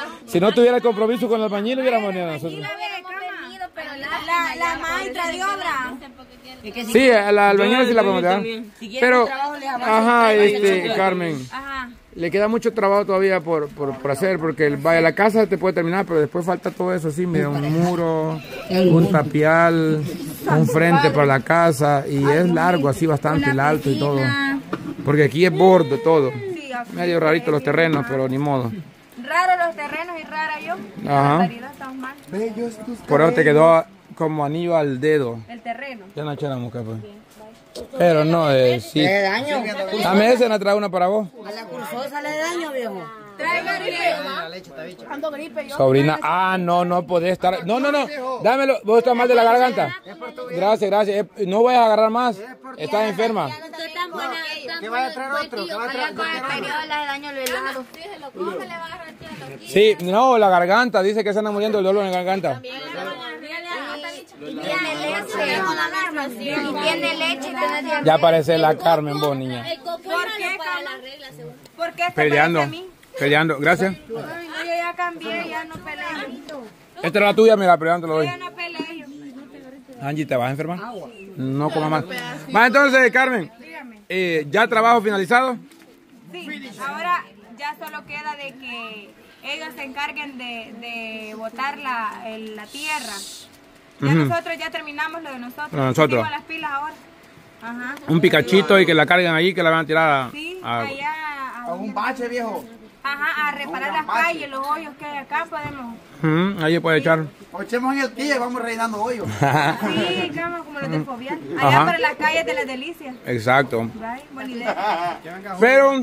Si no tuviera el compromiso con el albañil, hubiéramos venido nosotros. La maestra de obra. Sí, a la albañil sí la podemos dar. Pero, ajá, Carmen. Le queda mucho trabajo todavía por hacer, porque vaya, la casa te puede terminar, pero después falta todo eso, sí, mira, un muro, un tapial, un frente para la casa, y es largo, así bastante, el alto y todo. Porque aquí es borde todo. Medio rarito los terrenos, pero ni modo. Raro los terrenos y rara yo. Ajá. Por eso te quedó como anillo al dedo. El terreno. Ya no eché la mujer, pues. Pero no, sí. ¿Le daño? Dame ese, no trae una para vos. A la cursosa le daño, viejo. Traiga gripe. Ando gripe yo. Sobrina, no podés estar. No, dámelo. Vos estás mal de la garganta. Gracias. No vayas a agarrar más. Estás enferma. ¿Qué vaya a traer otro? Sí, no, la garganta. Dice que se anda muriendo el dolor en la garganta. Tiene leche. Ya parece la Carmen, vos, niña. ¿Por qué Peleando. Gracias. Yo ya cambié, ya no peleo. Esta es la tuya, mira, pero ya te lo doy. Ya no peleo. Angie, ¿te vas a enfermar? No coma más. Va, entonces, Carmen. ¿Ya trabajo finalizado? Sí, ahora ya solo queda de que ellos se encarguen de botar la tierra. Ya nosotros ya terminamos lo de nosotros. Nosotros. Las pilas ahora. Ajá. Un picachito y que la carguen allí, que la van a tirar allá a un bache, viejo. Ajá, a reparar las calles, los hoyos que hay acá podemos. Ahí puede echar. O echemos en el pie y vamos rellenando hoyos. Sí, como los de Fobial. Allá para las calles de las delicias. Exacto. Buena idea. Pero,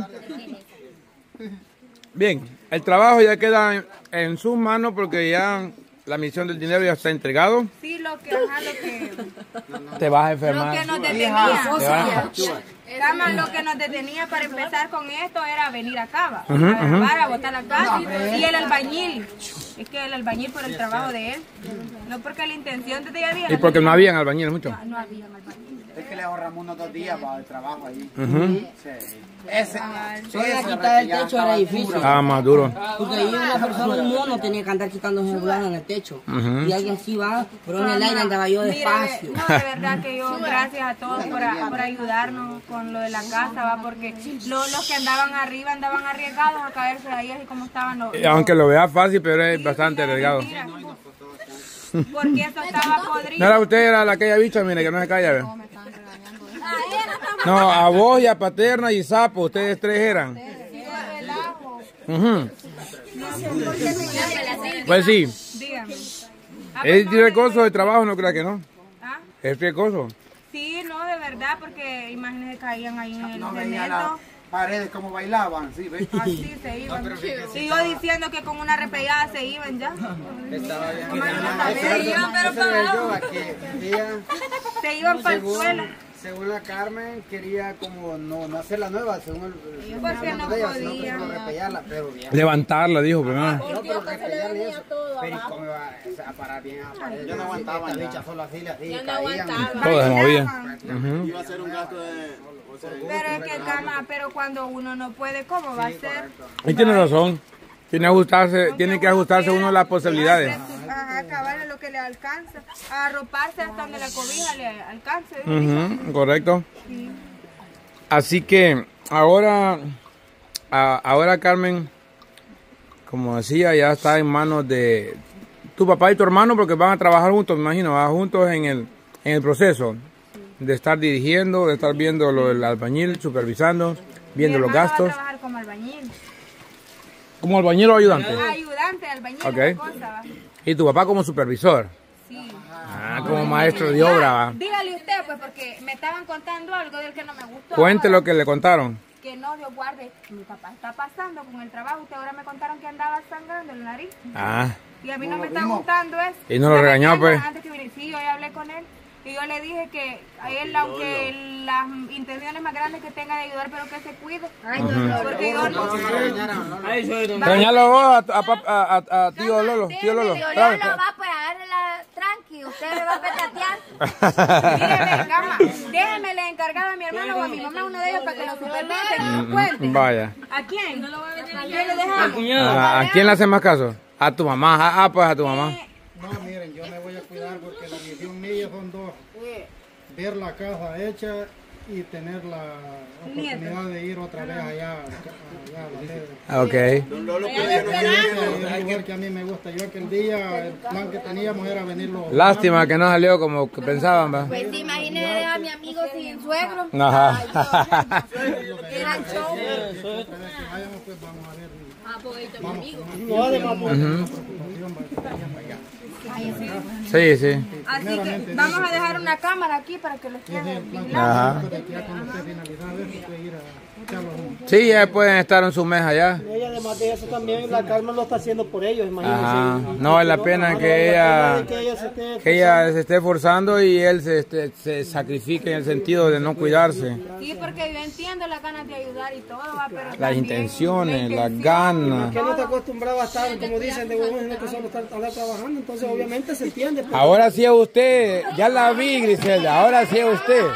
bien, el trabajo ya queda en sus manos porque ya la misión del dinero ya está entregado. Sí, lo que te vas a enfermar. Lo que nos detenía. Lo que nos detenía para empezar con esto era venir acá, a botar la casa. Y el albañil. Es que el albañil por el trabajo de él. No porque la intención de día a día. Y porque no habían albañiles mucho. No habían albañiles. Es que le ahorramos unos 2 días para el trabajo ahí. Solo quitar el techo era difícil. Más duro. Porque ahí una persona, un mono, tenía que andar quitándose el en el techo. Y alguien así va, pero en el aire andaba yo despacio. No, de verdad que yo, gracias a todos por ayudarnos con lo de la casa, porque los que andaban arriba andaban arriesgados a caerse de ahí, así como estaban los... Aunque lo vea fácil, pero es bastante arriesgado. Porque eso estaba podrido. No era usted, era aquella bicha, mire, que no se calla, ¿ve? No, a vos y a Paterna y Sapo, ustedes 3 eran. Pues sí. Es riesgoso el trabajo, no crea que no. Es riesgoso. Sí, no, de verdad, porque imagínense caían ahí en el cemento. Paredes como bailaban, ¿sí? ¿Ves? Así se iban. Y yo diciendo que con una repegada se iban ya. Estaba bien. Se iban, pero para abajo. Se iban para el suelo. Según la Carmen, quería como no hacer la nueva, según el porque no podía. Pero bien. Levantarla, dijo primero. No, pero repellarla y eso. Pero ¿cómo iba a parar bien a pared? Yo no aguantaba. Esta bicha solo así, caían. Todo se movía. Iba a ser un gasto de... Pero es que, pero cuando uno no puede, ¿cómo va a ser? Y tiene razón. Tiene que ajustarse uno a las posibilidades. Acabar a lo que le alcanza. A arroparse hasta donde la cobija le alcance. Correcto. Sí. Así que ahora Carmen, como decía, ya está en manos de tu papá y tu hermano, porque van a trabajar juntos, me imagino, juntos en el proceso de estar dirigiendo, de estar viendo lo del albañil, supervisando, viendo los gastos. Va a trabajar como albañil. ¿Como albañil o ayudante? Ayudante, albañil. Okay. ¿Y tu papá como supervisor? Sí. Como maestro de obra. Dígale usted, pues, porque me estaban contando algo del que no me gustó. Cuente lo que le contaron. Que no, Dios guarde, mi papá está pasando con el trabajo. Usted ahora me contaron que andaba sangrando en la nariz. Y a mí no me está gustando eso. ¿Y no lo regañó, pues? Antes que viniera, sí, yo ya hablé con él. Y yo le dije que a él, aunque las intenciones más grandes que tenga de ayudar, pero que se cuide. Porque yo no... Regañalo vos a tío Lolo. Tío Lolo, va, pues agárrela tranquilo. usted le va a petatear. Míreme, cama. Déjeme le encargaba a mi hermano o a mi mamá, uno de ellos, para que lo supervise y lo cuente. Vaya. ¿A quién? ¿A quién le dejamos? ¿A quién le hace más caso? A tu mamá. Pues a tu mamá. No, miren, yo me voy a cuidar porque la misión mía son dos. Ver la casa hecha y tener la oportunidad de ir otra vez allá a ustedes. Ok. Don Lolo, Es un lugar que a mí me gusta. Yo aquel día, el plan que teníamos era venirlo. Lástima que no salió como que pensaban, va. Pues imagínese a mi amigo sin suegro. Ajá. Era show. Vayamos, pues vamos a ver. No, además, Sí, sí. Así que vamos a dejar una cámara aquí para que los queden. Ajá. Ya cuando esté finalizado, puede ir a echarlo juntos. Sí, ya pueden estar en su mesa ya. Y además de eso también la Carmen lo está haciendo por ellos, imagínense. Ajá. No vale la pena que ella se esté esforzando y él se sacrifique en el sentido de no cuidarse. Sí, porque yo entiendo las ganas de ayudar y todo, va, pero Las también intenciones, la las intención. ganas. Que no está acostumbrado a estar, como dicen, de uno que solo estar trabajando, entonces obviamente se entiende. Pero... Ahora sí es usted, ya la vi, Griselda, ahora sí es usted.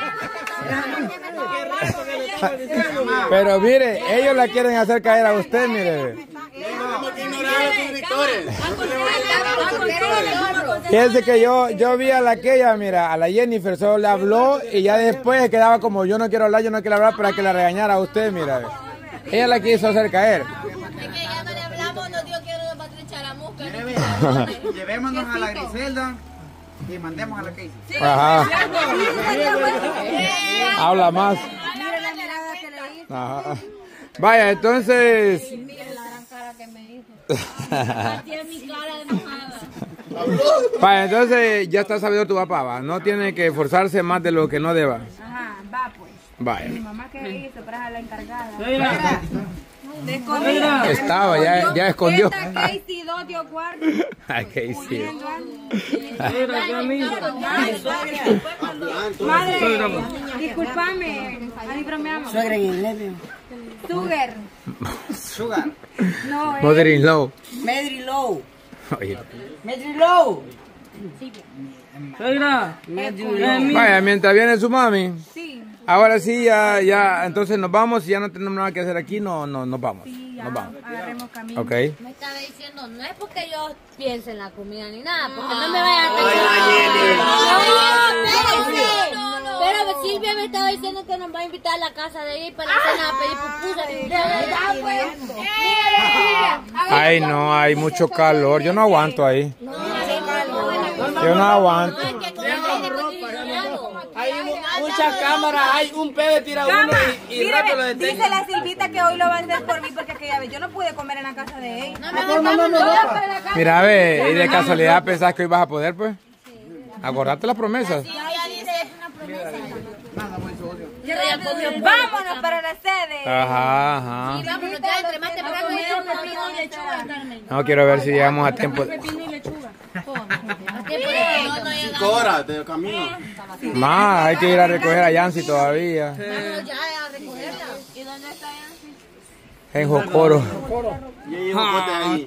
Pero mire, ellos la quieren hacer caer a usted, mire. Fíjense que yo vi a aquella, mira, a la Jennifer, solo le habló y ya después se quedaba como yo no quiero hablar para que la regañara a usted, mira. Ella la quiso hacer caer. Es que ya no le hablamos, nos dijo que era para echar a mosca. Llevémonos a la Griselda y mandemos a la Casey. Ajá. Habla más. Mire la mirada que le hizo. Ajá. Vaya, entonces. Mire la gran cara que me hizo. Tiene mi cara de enojada. Vaya, entonces ya está sabido tu papá, va. No tiene que esforzarse más de lo que no deba. Ajá, va pues. Vaya. Mi mamá que hizo para la encargada. Mira. De escondida. Estaba, ya escondió. Esta Casey 2 dio cuarto. Ay, qué sí. Madre, discúlpame. Ahí bromeamos. Suegra en inglés, Sugar. Sugar. No, Mother-in-law. Medri-low. Oye. Medri-low. Suegra. Vaya, mientras viene su mami. Sí. Ahora sí, ya, entonces nos vamos y ya no tenemos nada que hacer aquí, nos vamos. Sí, ya Nos vamos. agarremos camino. Ok. Me estaba diciendo, no es porque yo piense en la comida ni nada, porque no me vayan a espérate. Pero Silvia me estaba diciendo que nos va a invitar a la casa de ella y para la cena a pedir pupusa. Ay, no, hay mucho calor. Yo no aguanto ahí. Yo no aguanto. Hay muchas cámaras, hay un pedo tira uno y rápido lo Dice detecta. la Silvita que hoy lo va a hacer por mí porque aquella vez yo no pude comer en la casa de ella. Mira, ve, y de casualidad pensás que hoy vas a poder, pues. Acordate las promesas. Vámonos para la sede. Ajá. Vámonos ya, entre más temprano ya pepino y lechuga, Carmen. No, quiero ver si llegamos a tiempo. Pepino y lechuga. No 5 horas de camino. Más, hay que ir a recoger a Yancy todavía. Vámonos ya a recogerla. ¿Y dónde está Yancy? En Jocoro. Y ahí jocote ahí.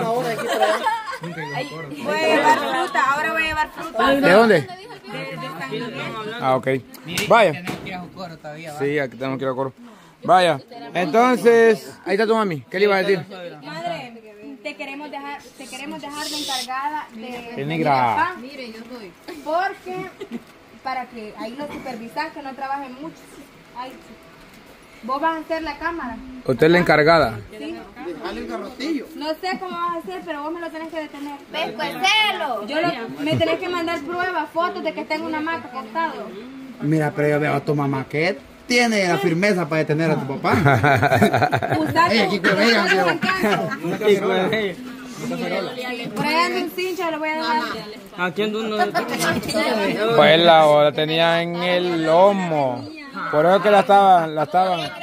Voy a llevar fruta, ahora voy a llevar fruta. ¿De dónde? De San Miguel. Ah, ok. Vaya. Sí, aquí tenemos que ir a Jocoro. Vaya. Entonces, ahí está tu mami. ¿Qué le iba a decir? Madre, te queremos dejar de encargada de Qué negra. papá. Mire, yo soy. Porque para que ahí lo supervisas, que no trabajen mucho. Ay, vos vas a hacer la cámara. Usted es la encargada. ¿Sí? Dale el garrotillo. No sé cómo vas a hacer, pero vos me lo tenés que detener. Ves, pues celo. Me tenés que mandar pruebas, fotos de que está en una hamaca acostado. Mira, pero yo veo a tu mamá que tiene la firmeza para detener a tu papá. Usar aquí con ella, por ahí anda un cincho, lo voy a dejar. Aquí ando uno. Pues la tenía en el lomo. Por eso que la estaban. Aquí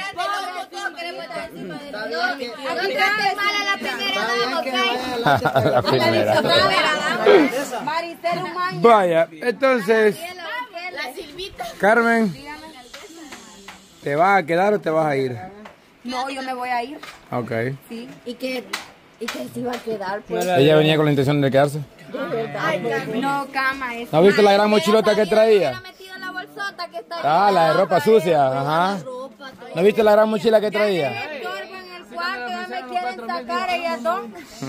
trates mal a la primera dama, ¿ok? La primera. Maricel Umaña. Vaya, entonces, La Silvita. Carmen, ¿te vas a quedar o te vas a ir? No, yo me voy a ir. Ok. Sí. Y que se iba a quedar, pues. Ella venía con la intención de quedarse. Yo No, cama. ¿No viste la gran mochilota que traía? Ah, la de ropa sucia, ajá. ¿No viste la gran mochila que traía? Ya me quieren sacar ellas dos.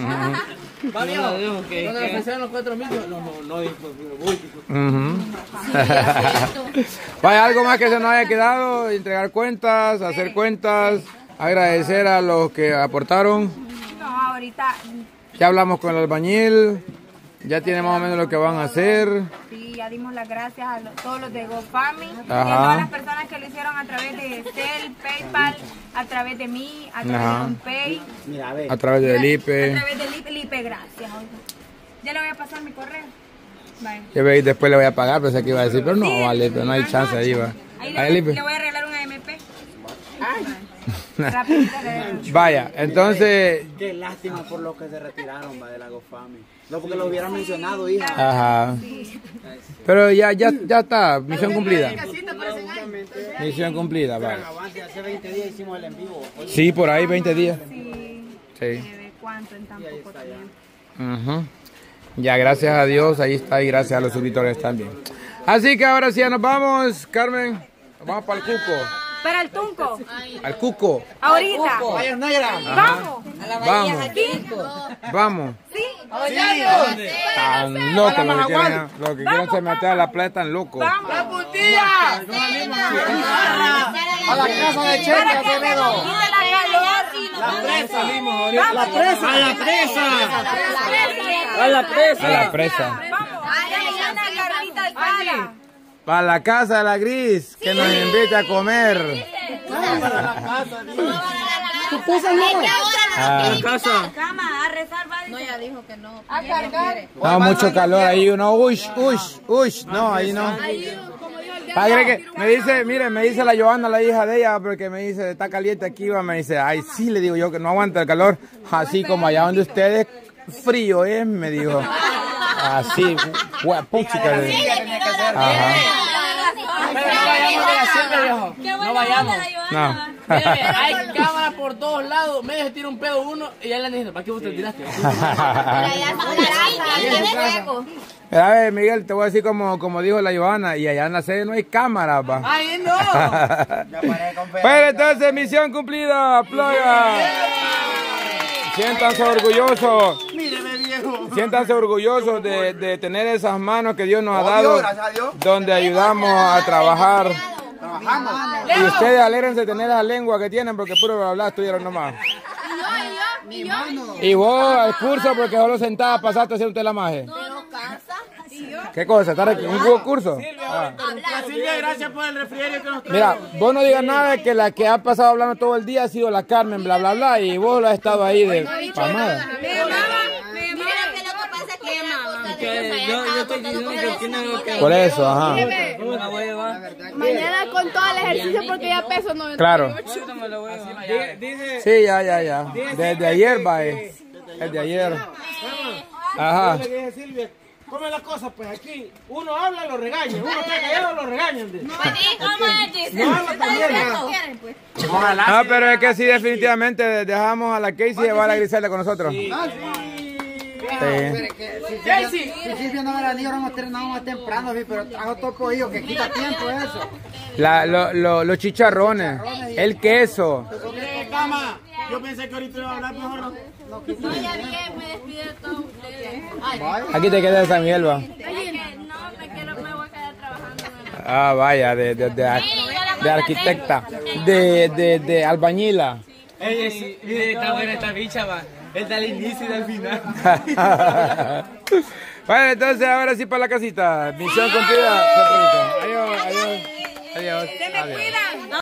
Vaya, algo más que se nos haya quedado, entregar cuentas, hacer cuentas, agradecer a los que aportaron. No, ahorita ya hablamos con el albañil, ya tiene más o menos lo que van a hacer. Sí, ya dimos las gracias a todos los de GoFundMe y a todas las personas que lo hicieron a través de Cel, PayPal, a través de mí, a través de OnPay, a través de Lipe. A través de Lipe, gracias. Ya le voy a pasar mi correo. Bye. Ya veis, después le voy a pagar, pensé que iba a decir, pero no, sí, vale, pero no hay chance ahí, va. Ahí le voy a regalar una MP. Vaya, entonces... Qué lástima por los que se retiraron de la GoFundMe. No porque lo hubieran mencionado, hija. Ajá. Pero ya está, misión cumplida. Misión cumplida, vale. Hace 20 días hicimos el en vivo. Sí, por ahí 20 días. Sí. ¿Cuánto en tan poco tiempo? Ya, gracias a Dios, ahí está, y gracias a los suscriptores también. Así que ahora sí ya nos vamos, Carmen. Vamos para el Cuco. ¿Para el Tunco? Al Cuco. Ahorita. Vallas Negras. Vamos. A la bahía aquí. Vamos. Sí. Tan locos lo que quieren se meter a la playa, tan locos. Vamos. ¡La puntilla! A la casa de Cheque, Acevedo. La presa. La presa. A la presa. A la presa. A la presa. Para la casa de la Gris, que nos invite a comer. ¿Tu casa no? A casa. Cama, a rezar, no, ya dijo que no. A cargar. No, mucho calor ahí, uno, no, ahí no. Padre que me dice, mire, me dice la Joana, la hija de ella, porque me dice, está caliente aquí, va, me dice, ay, sí, le digo yo que no aguanta el calor, así como allá donde ustedes, frío es, me dijo. Así, puchica. Ajá. Pero no vayamos de la sierra, viejo. No vayamos. No. Hay cámara por todos lados. Medio se tira un pedo uno y ya le dije, ¿para qué vos te tiraste? A ver, Miguel, te voy a decir como dijo la Johanna, y allá en la sede no hay cámara, pa. ¡Ay, no! Pero entonces, misión cumplida, Playa. Siéntanse orgullosos. Míreme, viejo. Siéntanse orgullosos de tener esas manos que Dios nos ha dado, donde ayudamos a trabajar. Y ustedes alégrense de tener la lengua que tienen, porque puro bla bla estuvieron nomás. Y vos al curso, porque solo sentada pasaste haciendo usted la magia. ¿Qué cosa? ¿Un curso? Silvia, gracias por el refrigerio que nos trae. Mira, vos no digas nada de que la que ha pasado hablando todo el día ha sido la Carmen, bla bla bla, y vos lo has estado ahí de pamada. Por eso, ajá. Mañana con todo el ejercicio porque ya peso 98. Claro. Sí, ya. Desde ayer, va. Desde ayer. Ajá. ¿Cómo es la cosa? Pues aquí uno habla y lo regaña, uno está callado y lo regañan. No, pero es que sí, definitivamente dejamos a la Casey llevar a Griselda con nosotros. Sí. Casey. Si Silvia no me la dijo, vamos a terminar más temprano, pero hago todo pollo, que quita tiempo eso. Los chicharrones, el queso. Cama, yo pensé que ahorita iba a hablar mejor. No, ya bien, me despido de todos ustedes. Aquí te quedas, San Miguel, va. No, me voy a quedar trabajando. Ah, vaya, de arquitecta, de albañila. Está buena esta bicha, va. Está al inicio y al final. Bueno, entonces ahora sí para la casita. Misión cumplida. Adiós. Se me cuidan.